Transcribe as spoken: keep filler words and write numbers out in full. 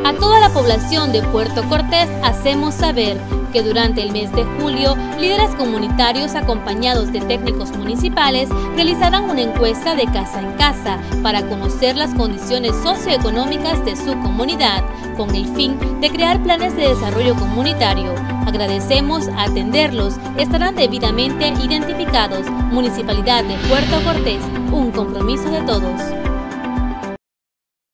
A toda la población de Puerto Cortés hacemos saber que durante el mes de julio, líderes comunitarios acompañados de técnicos municipales realizarán una encuesta de casa en casa para conocer las condiciones socioeconómicas de su comunidad, con el fin de crear planes de desarrollo comunitario. Agradecemos atenderlos, estarán debidamente identificados. Municipalidad de Puerto Cortés, un compromiso de todos.